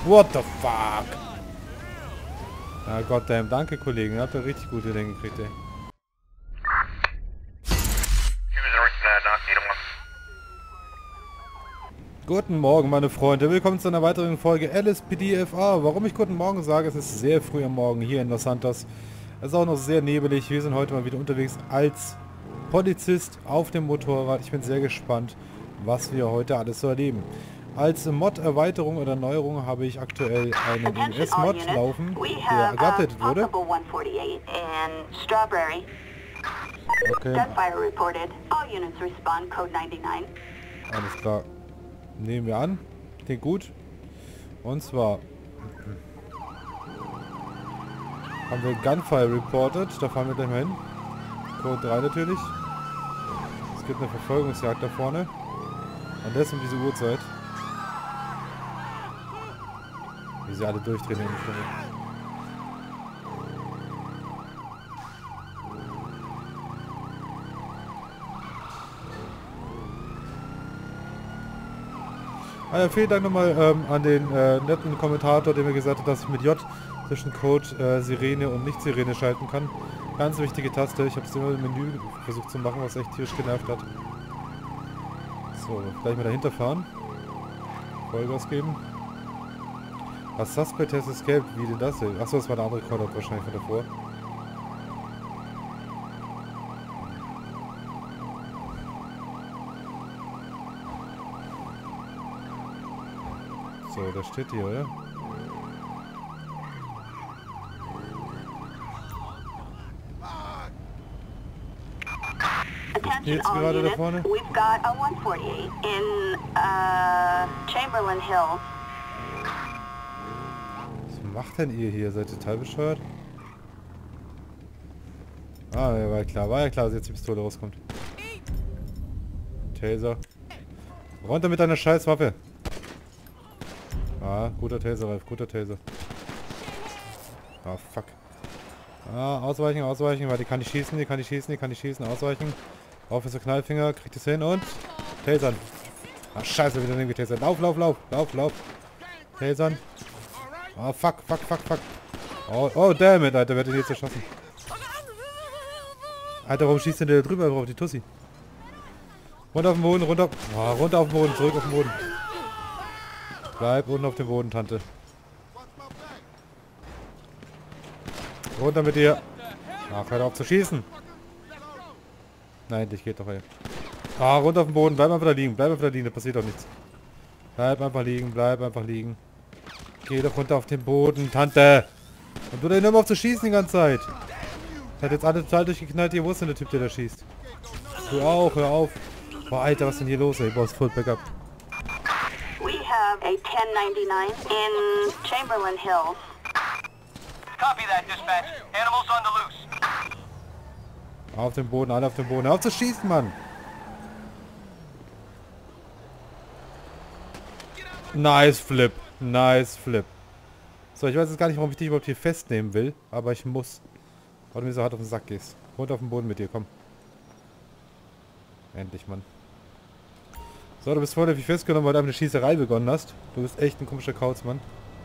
What the fuck? Ja, goddamn. Danke, Kollegen. Ihr habt ja richtig gute Dinge gekriegt, ey. Guten Morgen, meine Freunde. Willkommen zu einer weiteren Folge LSPD-FA. Warum ich guten Morgen sage, es ist sehr früh am Morgen hier in Los Santos. Es ist auch noch sehr nebelig. Wir sind heute mal wieder unterwegs als Polizist auf dem Motorrad. Ich bin sehr gespannt, was wir heute alles so erleben. Als Mod-Erweiterung oder Neuerung habe ich aktuell einen EMS-Mod laufen, der geupdatet wurde. Okay. Alles klar. Nehmen wir an. Klingt gut. Und zwar haben wir Gunfire reported. Da fahren wir gleich mal hin. Code 3 natürlich. Es gibt eine Verfolgungsjagd da vorne. Und das um diese Uhrzeit. Wie sie alle durchdrehen in der Stunde. Also vielen Dank nochmal an den netten Kommentator, der mir gesagt hat, dass ich mit J zwischen Code Sirene und Nicht-Sirene schalten kann. Ganz wichtige Taste. Ich habe es immer im Menü versucht zu machen, was echt tierisch genervt hat. So, gleich mal dahinter fahren. Vollgas geben. Was Suspect has escaped? Wie denn das denn? Achso, das war der andere Callout wahrscheinlich von davor. So, da steht hier, oder? Jetzt gerade da vorne. We've got a 148 in Chamberlain Hills. Was macht denn ihr hier? Seid ihr total bescheuert? Ah, ja, war ja klar, dass jetzt die Pistole rauskommt. Taser. Runter mit deiner Scheißwaffe. Ah, guter Taser, Ralf, guter Taser. Ah, fuck. Ah, ausweichen, ausweichen, weil die kann ich schießen, ausweichen. Auf ist der Knallfinger, kriegt es hin und... Tasern. Ah, scheiße, wieder neben getasert. Lauf. Tasern. Ah, fuck. Oh, damn it, Alter, wer hat den jetzt erschossen? Alter, warum schießt denn der drüber auf die Tussi? Runter auf den Boden, runter auf den Boden, zurück auf den Boden. Bleib unten auf dem Boden, Tante. Runter mit dir. Ach, hör auf zu schießen. Nein, endlich geht doch, ey. Ah, runter auf den Boden. Bleib einfach da liegen. Da passiert doch nichts. Bleib einfach liegen. Geh doch runter auf den Boden, Tante. Und du da immer auf zu schießen die ganze Zeit. Hat jetzt alle total durchgeknallt. Hier, wo ist denn der Typ, der da schießt? Du auch, hör auf. Boah, Alter, was ist denn hier los, ey? Boah, ist voll Backup. We have a 1099 in Chamberlain Hills. Copy that, dispatch. Animals on the loose. Auf dem Boden, alle auf dem Boden. Hör auf zu schießen, Mann. Nice Flip. So, ich weiß jetzt gar nicht, warum ich dich überhaupt hier festnehmen will. Aber ich muss. Weil du mir so hart auf den Sack gehst. Runter auf den Boden mit dir, komm. Endlich, Mann. So, du bist vorläufig festgenommen, weil du eine Schießerei begonnen hast. Du bist echt ein komischer Kauz, Mann.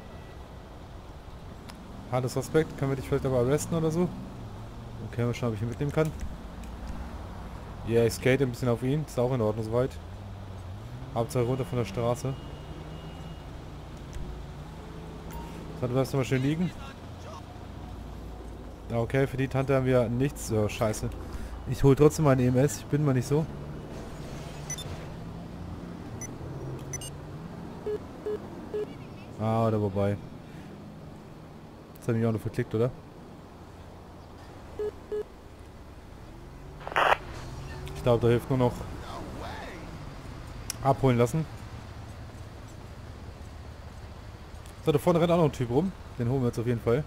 Hartes Suspekt. Können wir dich vielleicht aber arresten oder so? Okay, mal schauen, ob ich ihn mitnehmen kann. Ja, yeah, ich skate ein bisschen auf ihn. Ist auch in Ordnung soweit. Hauptsache runter von der Straße. So, du bleibst mal schön liegen. Okay, für die Tante haben wir nichts. Oh, scheiße. Ich hole trotzdem mal einen EMS. Ich bin mal nicht so. Ah, oder wobei. Das hat mich auch noch verklickt, oder? Ich glaube, da hilft nur noch abholen lassen. So, da vorne rennt auch noch ein Typ rum. Den holen wir jetzt auf jeden Fall.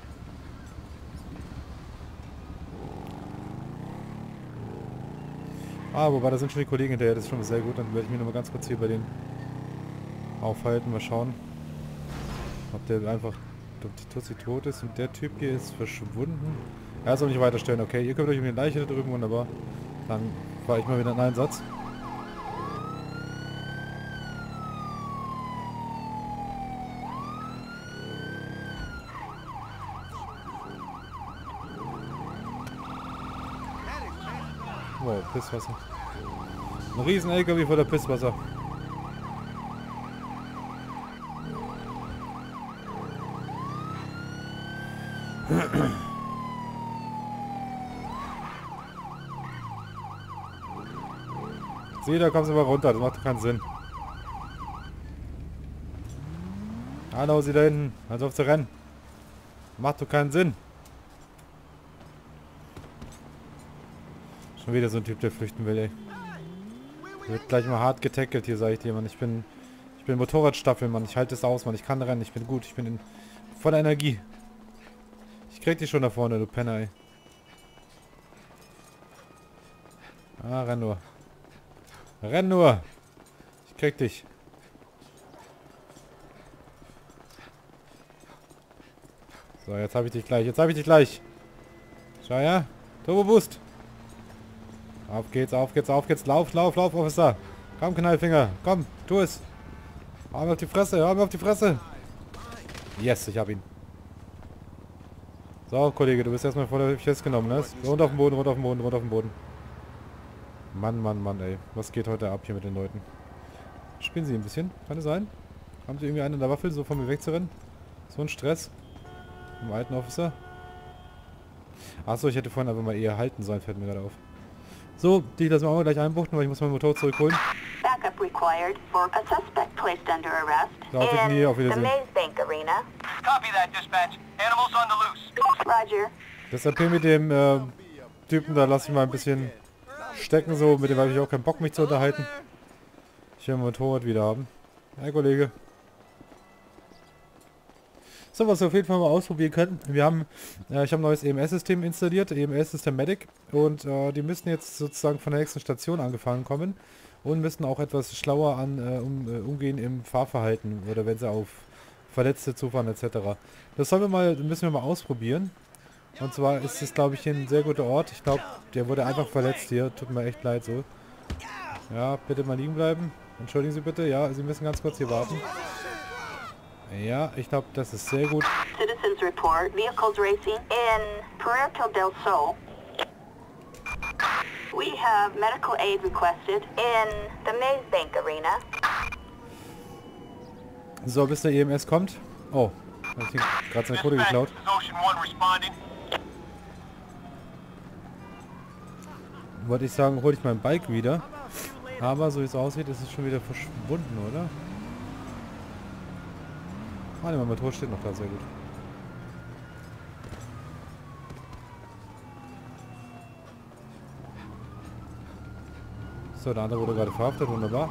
Ah, wobei, da sind schon die Kollegen hinterher. Das ist schon sehr gut. Dann werde ich mich noch mal ganz kurz hier bei denen aufhalten. Mal schauen, ob der einfach... Ob die Tussi tot ist und der Typ hier ist verschwunden. Er soll nicht weiterstellen. Okay, ihr könnt euch um die Leiche da drüben, wunderbar. Dann fahre ich mal wieder einen Einsatz. Wow, Pisswasser. Ein riesen LKW voller Pisswasser. Sieh, da kommst du mal runter, das macht doch keinen Sinn. Hallo, sie da hinten, also auf zu rennen. Macht doch keinen Sinn. Schon wieder so ein Typ, der flüchten will, ey. Wird gleich mal hart getackelt hier, sag ich dir, Mann. Ich bin Motorradstaffel, Mann. Ich halte es aus, Mann. Ich kann rennen, ich bin gut, ich bin in voller Energie. Ich krieg dich schon da vorne, du Penner, ey. Ah, renn nur. Renn nur. Ich krieg dich. So, jetzt habe ich dich gleich. Jetzt habe ich dich gleich. Schau ja. Turbo Boost. Auf geht's, auf geht's, auf geht's. Lauf, lauf, lauf, Officer. Komm, Knallfinger. Komm, tu es. Hau mir auf die Fresse, hau mir auf die Fresse. Yes, ich hab ihn. So, Kollege, du bist erstmal voll festgenommen, ne? Runter auf den Boden, runter auf den Boden, runter auf den Boden. Mann, Mann, Mann, ey. Was geht heute ab hier mit den Leuten? Spielen sie ein bisschen? Kann es sein? Haben sie irgendwie einen in der Waffel, so von mir wegzurennen? So ein Stress? Im alten Officer? Achso, ich hätte vorhin einfach mal eher halten sollen, fällt mir gerade auf. So, die lassen wir auch mal gleich einbuchten, weil ich muss mein Motor zurückholen. Backup required for a suspect placed under arrest So, auf Wiedersehen. Auf the Wiedersehen. Maze Bank Arena. Copy that, dispatch. Animals on the loose. Roger. Das AP mit dem Typen, da lasse ich mal ein bisschen stecken, so. Mit dem habe ich auch keinen Bock, mich zu unterhalten. Ich will mein Motorrad wieder haben. Hey, Kollege. So, was wir auf jeden Fall mal ausprobieren können. Wir haben, ich habe ein neues EMS-System installiert, EMS-System Medic. Und die müssen jetzt sozusagen von der nächsten Station angefangen kommen. Und müssen auch etwas schlauer umgehen im Fahrverhalten. Oder wenn sie auf Verletzte zufahren etc. Das müssen wir mal ausprobieren. Und zwar ist es, glaube ich, hier ein sehr guter Ort. Ich glaube, der wurde einfach verletzt hier. Tut mir echt leid so. Ja, bitte mal liegen bleiben. Entschuldigen Sie bitte. Ja, Sie müssen ganz kurz hier warten. Ja, ich glaube, das ist sehr gut. Citizens report vehicles racing in Puerto del Sol. We have medical aid requested in the Maze Bank Arena. So, bis der EMS kommt. Oh, hab ich gerade seine Kohle geklaut. Ocean 1 responding. Wollte ich sagen, hole ich mein Bike wieder. Aber so wie es aussieht, ist es schon wieder verschwunden, oder? Ah, mein Motor steht noch da, sehr gut. So, der andere wurde gerade verhaftet, wunderbar.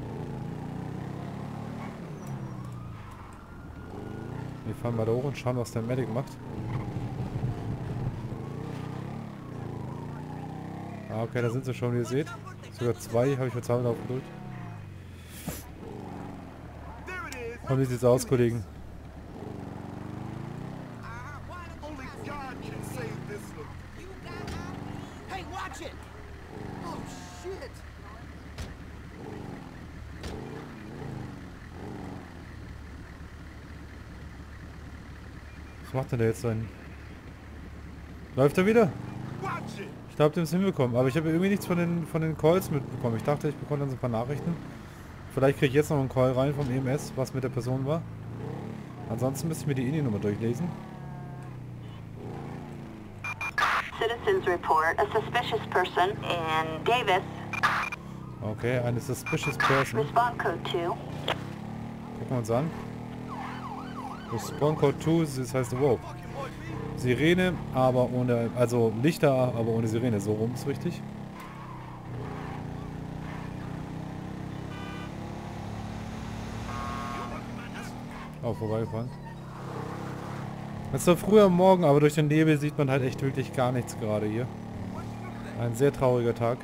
Wir fahren mal da hoch und schauen, was der Medic macht. Ah, okay, da sind sie schon, wie ihr seht. Sogar zwei, habe ich mit 2 auf Geduld. Und wie sieht's aus, Kollegen? Was macht denn der jetzt sein? Läuft er wieder? Ich glaube, den ist hinbekommen. Aber ich habe irgendwie nichts von den Calls mitbekommen. Ich dachte, ich bekomme dann so ein paar Nachrichten. Vielleicht kriege ich jetzt noch einen Call rein vom EMS, was mit der Person war. Ansonsten müsste ich mir die INI-Nummer durchlesen. Citizens report a suspicious person in Davis. Okay, eine suspicious person. Response code 2. Gucken wir uns an. Response Code 2, das heißt, wow. Sirene, aber ohne, also Lichter, aber ohne Sirene, so rum ist richtig. Oh, vorbeigefahren. Es war früher am Morgen, aber durch den Nebel sieht man halt echt wirklich gar nichts gerade hier. Ein sehr trauriger Tag.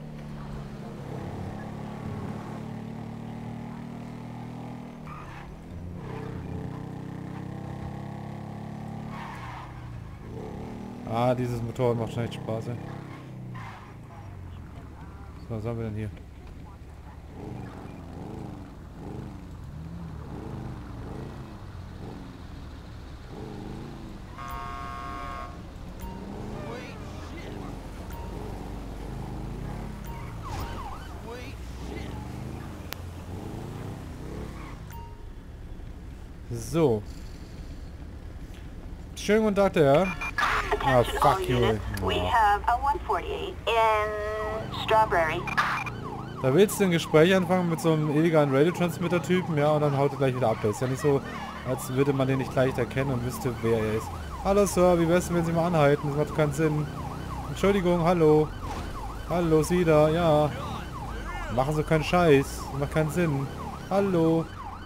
Ah, dieses Motorrad macht schon echt Spaß, ey. So, was haben wir denn hier? So. Schönen guten Tag, der. Ah, Attention all fuck you. units. We Ja. have a 148 in Strawberry. Da willst du ein Gespräch anfangen mit so einem illegalen Radio-Transmitter-Typen, ja, und dann haut er gleich wieder ab. Das ist ja nicht so, als würde man den nicht gleich erkennen und wüsste, wer er ist. Hallo, Sir, wie wär's denn, wenn Sie mal anhalten? Das macht keinen Sinn. Entschuldigung, hallo. Hallo, Sie da, ja. Machen Sie keinen Scheiß. Das macht keinen Sinn. Hallo.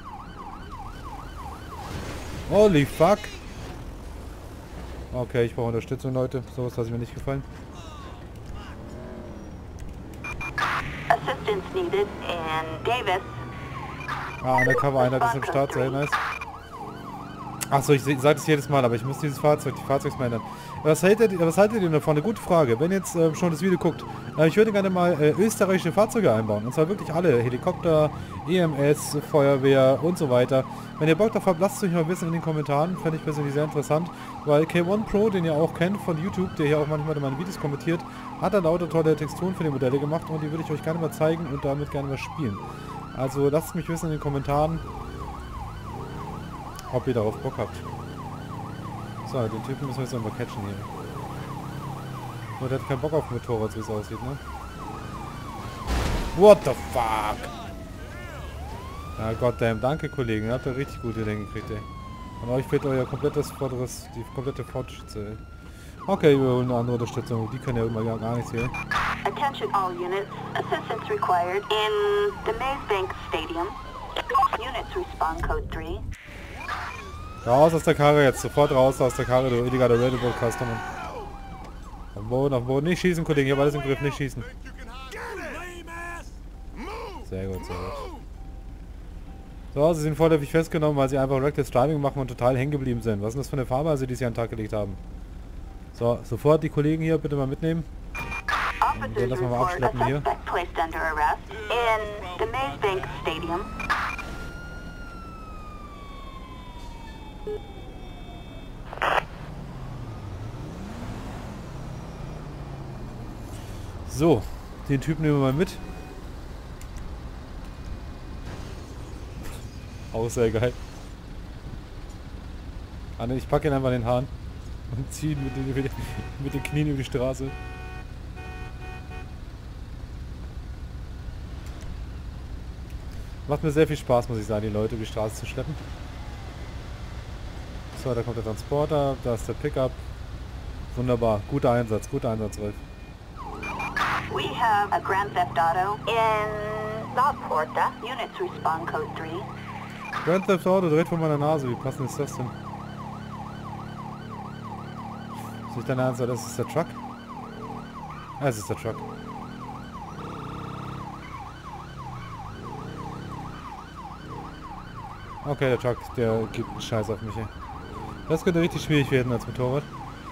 Holy fuck. Okay, ich brauche Unterstützung, Leute. Sowas lasse ich mir nicht gefallen. Assistance needed in Davis. Ah, Undercover-Einheit ist im Start, sehr nice. Achso, ich sage das jedes Mal, aber ich muss dieses Fahrzeug, die Fahrzeugsmal ändern. Was haltet ihr davon? Eine gute Frage. Wenn ihr jetzt schon das Video guckt, ich würde gerne mal österreichische Fahrzeuge einbauen. Und zwar wirklich alle. Helikopter, EMS, Feuerwehr und so weiter. Wenn ihr Bock drauf habt, lasst es euch mal wissen in den Kommentaren. Fände ich persönlich sehr interessant. Weil K1 Pro, den ihr auch kennt von YouTube, der hier auch manchmal in meinen Videos kommentiert, hat dann lauter tolle Texturen für die Modelle gemacht. Und die würde ich euch gerne mal zeigen und damit gerne mal spielen. Also lasst mich wissen in den Kommentaren, ob ihr darauf Bock habt. So, den Typen müssen wir jetzt mal catchen hier. Nur der hat keinen Bock auf ein Motorrad, so wie es aussieht, ne? What the fuck? Ja, goddamn, danke Kollegen, ihr habt da richtig gute Dinge gekriegt, ey. Und euch fehlt euer komplettes Vorderes, die komplette Fortschütze, ey. Okay, wir holen eine andere Unterstützung, die können ja immer gar nichts hier. Attention all units. Assistance required in the Maze Bank Stadium. Units respond code 3. Raus aus der Karre jetzt, sofort raus aus der Karre, du illegaler Radio-Broadcaster, Mann. Auf den Boden, nicht schießen, Kollegen, ich habe alles im Griff, nicht schießen. Sehr gut, sehr gut. So, sie sind vorläufig festgenommen, weil sie einfach Reckless Driving machen und total hängen geblieben sind. Was ist denn das für eine Fahrweise, die sie an den Tag gelegt haben? So, sofort die Kollegen hier bitte mal mitnehmen. Und den lassen wir mal abschleppen hier. Placed under arrest in the Maze Bank Stadium. So, den Typen nehmen wir mal mit. Auch sehr geil. Ah, ne, ich packe ihn einfach in den Haaren und ziehe ihn mit den Knien über die Straße. Macht mir sehr viel Spaß, muss ich sagen, die Leute über die Straße zu schleppen. So, da kommt der Transporter, da ist der Pickup. Wunderbar, guter Einsatz, Rolf. We have a Grand Theft Auto in La Porta. Units respond code 3. Grand Theft Auto direkt vor meiner Nase, wie passend ist das denn? Ist nicht dein Ernst, das ist der Truck? Ja, es ist der Truck. Okay, der Truck, der gibt einen Scheiß auf mich, ey. Das könnte richtig schwierig werden als Motorrad.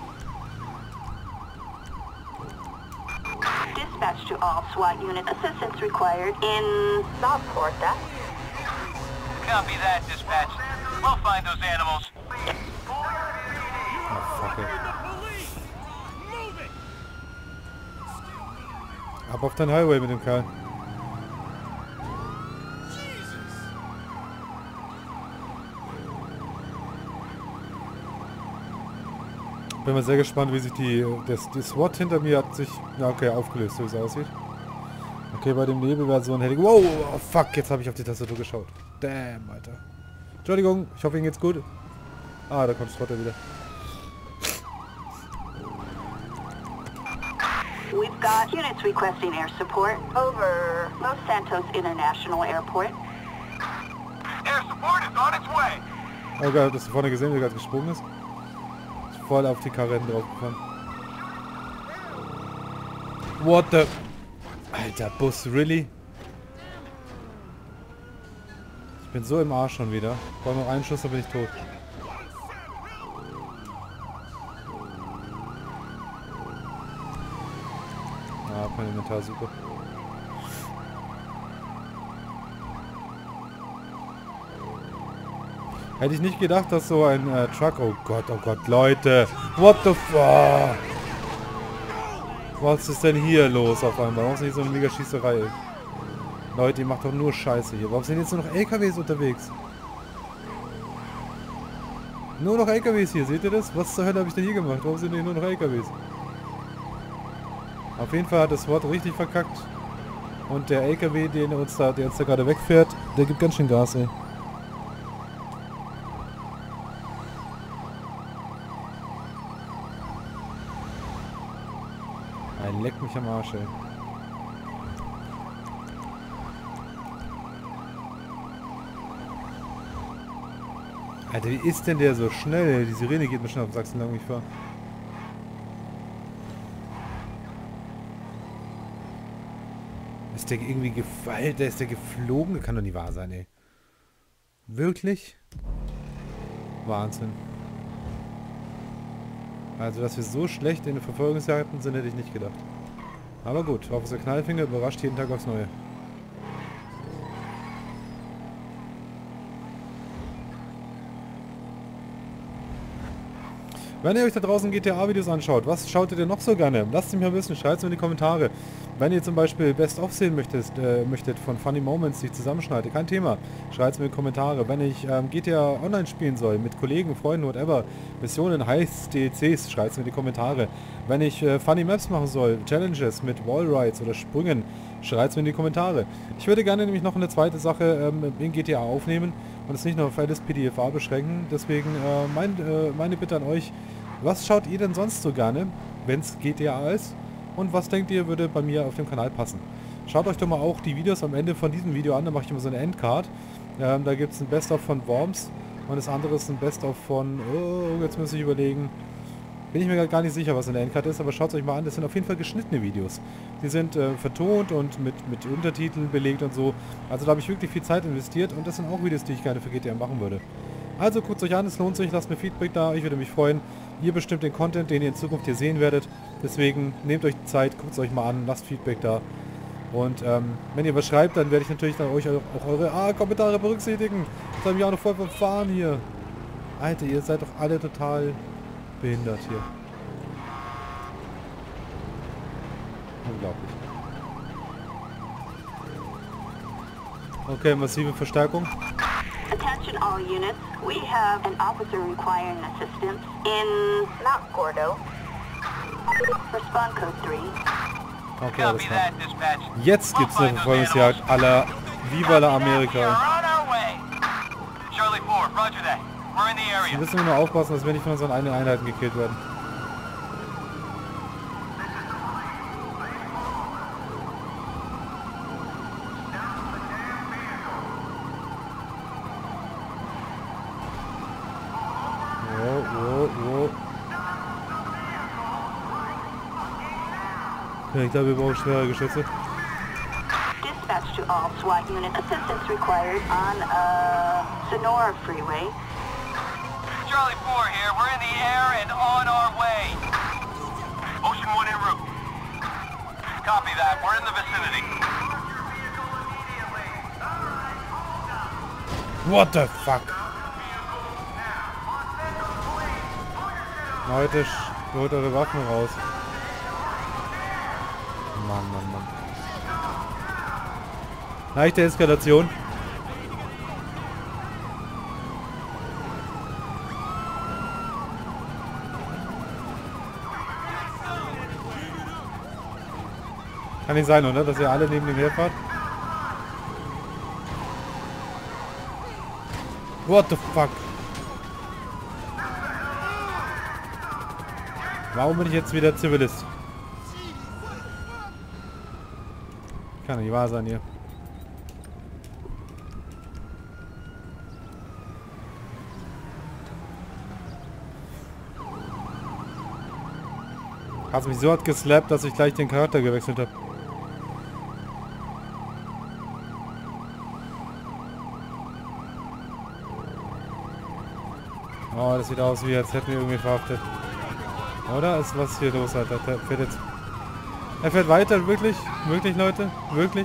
Dispatch to all SWAT unit. Assistance required in La Porta. Copy that, dispatch. We'll find those animals. Oh, fuck, ey. Ab auf den Highway mit dem Kerl. Bin mal sehr gespannt, wie sich die SWAT hinter mir hat sich, ja okay, aufgelöst, so wie es aussieht. Okay, bei dem Nebel wäre so ein Helik. Wow, oh, fuck, jetzt habe ich auf die Tastatur geschaut. Damn, Alter. Entschuldigung, ich hoffe, Ihnen geht's gut. Ah, da kommt Spotter wieder. We've got units requesting air support over Los Santos International Airport. Air support is on its way. Oh Gott, hast du vorne gesehen, wie er gerade gesprungen ist? Ist voll auf die Karre hinten draufgefahren. What the... Alter, Bus, really? Ich bin so im Arsch schon wieder. Ich brauche noch einen Schuss, dann bin ich tot. Ah, mein Inventar, super. Hätte ich nicht gedacht, dass so ein Truck... Oh Gott, Leute! What the fuck? Was ist denn hier los auf einmal? Warum ist nicht so eine mega Schießerei? Leute, ihr macht doch nur Scheiße hier. Warum sind jetzt nur noch LKWs unterwegs? Nur noch LKWs hier, seht ihr das? Was zur Hölle habe ich denn hier gemacht? Warum sind hier nur noch LKWs? Auf jeden Fall hat das Wort richtig verkackt. Und der LKW, der uns da gerade wegfährt, der gibt ganz schön Gas, ey. Ein leck mich am Arsch, ey. Alter, wie ist denn der so schnell? Die Sirene geht mir schon auf Sachsen lang, wie ich fahr. Ist der irgendwie gefallen? Ist der geflogen? Das kann doch nicht wahr sein, ey. Wirklich? Wahnsinn. Also, dass wir so schlecht in den Verfolgungsjagden sind, hätte ich nicht gedacht. Aber gut, Officer Knallfinger überrascht jeden Tag aufs Neue. Wenn ihr euch da draußen GTA-Videos anschaut, was schaut ihr denn noch so gerne? Lasst es mich mal wissen, schreibt es mir in die Kommentare. Wenn ihr zum Beispiel Best-of sehen möchtet von Funny Moments, die ich zusammenschneide, kein Thema, schreibt es mir in die Kommentare. Wenn ich GTA Online spielen soll, mit Kollegen, Freunden, whatever, Missionen, Heists, DLCs, schreibt es mir in die Kommentare. Wenn ich Funny Maps machen soll, Challenges mit Wallrides oder Sprüngen, schreibt es mir in die Kommentare. Ich würde gerne nämlich noch eine zweite Sache in GTA aufnehmen und es nicht nur auf alles PDFA beschränken. Deswegen meine Bitte an euch, was schaut ihr denn sonst so gerne, wenn es GTA ist? Und was denkt ihr, würde bei mir auf dem Kanal passen? Schaut euch doch mal auch die Videos am Ende von diesem Video an, da mache ich immer so eine Endcard. Da gibt es ein Best-of von Worms und das andere ist ein Best-of von, oh, jetzt muss ich überlegen, bin ich mir gar nicht sicher, was eine Endcard ist, aber schaut es euch mal an, das sind auf jeden Fall geschnittene Videos. Die sind vertont und mit Untertiteln belegt und so. Also da habe ich wirklich viel Zeit investiert und das sind auch Videos, die ich gerne für GTA machen würde. Also guckt es euch an, es lohnt sich, lasst mir Feedback da, ich würde mich freuen. Ihr bestimmt den Content, den ihr in Zukunft hier sehen werdet. Deswegen nehmt euch die Zeit, guckt es euch mal an, lasst Feedback da. Und wenn ihr was schreibt, dann werde ich natürlich dann euch auch eure Kommentare berücksichtigen. Das habe ich auch noch voll verfahren hier. Alter, ihr seid doch alle total behindert hier. Unglaublich. Okay, massive Verstärkung. Attention all units, we have an officer requiring assistance in Mount Gordo. Respond code 3. Okay, alles klar. Jetzt gibt's eine Verfolgungsjagd à la Viva la America. Wir müssen nur aufpassen, dass wir nicht von unseren eigenen Einheiten gekillt werden. Ja, ich glaube, wir brauchen schwere Geschütze. Dispatch to all SWAT unit. Assistance required on Sonora Freeway. Charlie 4 here. We're in the air and on our way. Ocean 1 en route. Copy that. We're in the vicinity. What the fuck? Leute, holt eure Waffen raus. Mann, Mann, Mann. Leichte Eskalation. Kann nicht sein, oder? Dass ihr alle neben dem herfahrt? What the fuck? Warum bin ich jetzt wieder Zivilist? Kann nicht wahr sein hier. Hat mich so hart geslappt, dass ich gleich den Charakter gewechselt habe. Oh, das sieht aus wie, als hätten wir irgendwie verhaftet. Oder? Ist was hier los, Alter? Der fährt jetzt... Er fährt weiter, wirklich? Wirklich, Leute? Wirklich?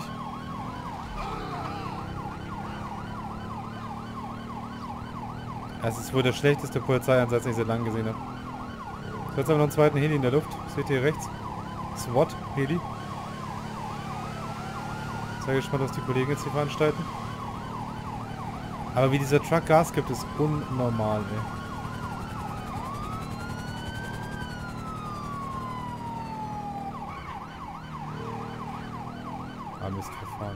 Es ist wohl der schlechteste Polizeieinsatz, den ich seit langem gesehen habe. Jetzt haben wir noch einen zweiten Heli in der Luft. Seht ihr rechts? SWAT-Heli. Sehr gespannt, was die Kollegen jetzt hier veranstalten. Aber wie dieser Truck Gas gibt, ist unnormal, ey. Ah, Mist, verfahren.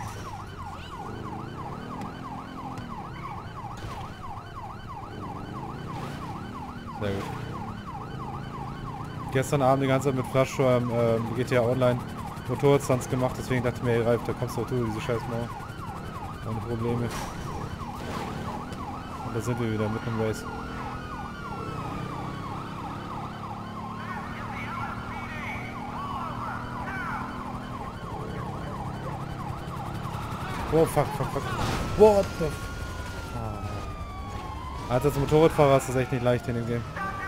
Sehr gut. Gestern Abend die ganze Zeit mit Flash GTA Online Motorradstunts gemacht, deswegen dachte ich mir, hey Ralf, da kommst du auch du, diese scheiß Mauer. Ohne Probleme. Und da sind wir wieder mit dem Race. Oh, fuck. What the f... Alter, als Motorradfahrer ist das echt nicht leicht in dem Game.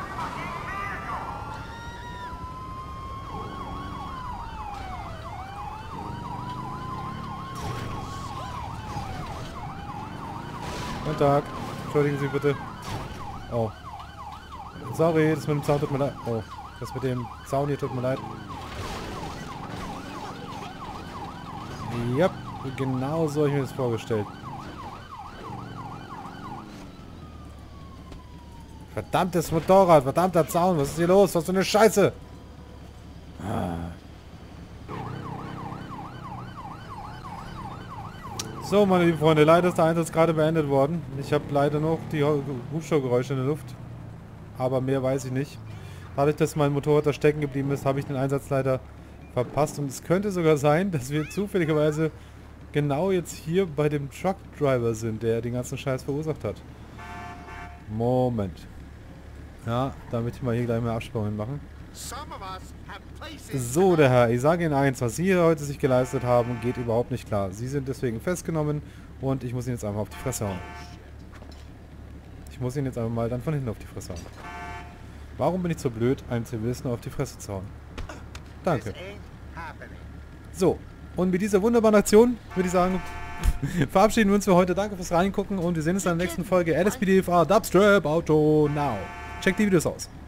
Guten Tag. Entschuldigen Sie bitte. Oh. Sorry, das mit dem Zaun tut mir leid. Oh. Das mit dem Zaun hier tut mir leid. Ja, genau so habe ich mir das vorgestellt. Verdammtes Motorrad, verdammter Zaun, was ist hier los? Was für eine Scheiße! So, meine lieben Freunde, leider ist der Einsatz gerade beendet worden. Ich habe leider noch die Hubschraubergeräusche in der Luft. Aber mehr weiß ich nicht. Dadurch, dass mein Motorrad da stecken geblieben ist, habe ich den Einsatz leider verpasst. Und es könnte sogar sein, dass wir zufälligerweise genau jetzt hier bei dem Truck Driver sind, der den ganzen Scheiß verursacht hat. Moment. Ja, damit ich mal hier gleich mal Absprachen machen. So, der Herr, ich sage Ihnen eins, was Sie hier heute sich geleistet haben, geht überhaupt nicht klar. Sie sind deswegen festgenommen und ich muss Ihnen jetzt einfach auf die Fresse hauen. Ich muss Ihnen jetzt einfach mal dann von hinten auf die Fresse hauen. Warum bin ich so blöd, einen Zivilisten auf die Fresse zu hauen? Danke. So, und mit dieser wunderbaren Aktion würde ich sagen, verabschieden wir uns für heute. Danke fürs Reingucken und wir sehen uns in der nächsten Folge LSPDFA Dubstrap Auto Now. Checkt die Videos aus.